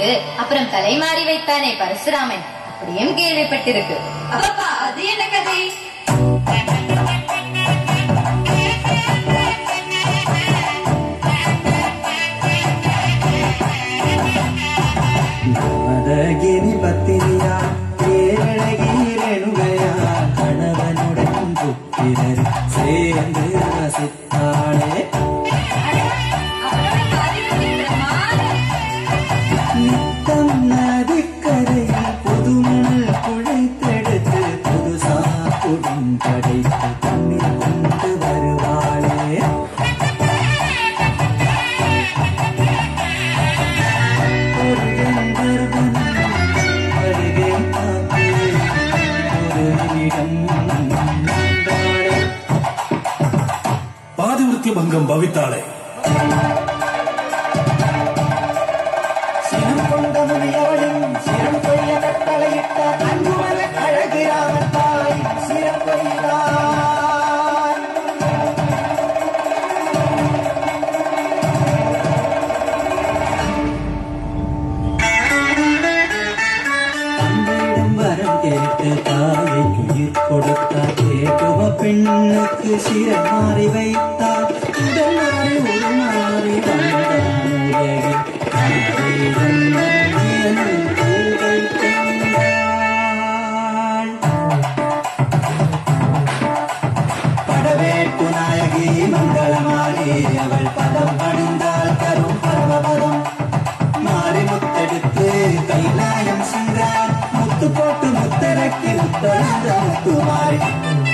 போட்டு அப்புறம் தலைமாறி வைத்தானே பரசுராமன், அப்படியும் கேள்விப்பட்டிருக்கு. அப்பா அது என்ன கதை? மதகிரி பத்திரியா கேரளகிரேணுகையா கணவனுடன் புத்திரர் சேர்ந்து ரசித்தாளே. நித்தம் நதிக்கரையில் புதுமணல் குழைத்தெடுத்து புதுசா குடம் படைத்து தண்ணீர் கொண்டு வருவாளே. பாதிவிருத்தி பங்கம் பவித்தாளே. சினம் கொண்ட முனியவளும் சிரம் கொய்ய கட்டளையிட்ட அன்புமல அழகு ராமத்தாய் சிரம் கொய்தார். தந்தையிடம் வரம் கேட்டு தாய்க்கு உயிர் கொடுத்தார். கேட்டுவ பெண்ணுக்கு சிரம் மாறி வைத்தார். உடல் மாறி ஒரு மாறி வந்தார் உலகில். படவேட்டு நாயகி மங்களமாகி அவள் பதம் பணிந்தால் தரும் பரமபதம். மாறி முத்தெடுத்து கைலாயம் செய்தார். முத்து போட்டு முத்தரக்கி முத்தெடுத்த முத்துமாரி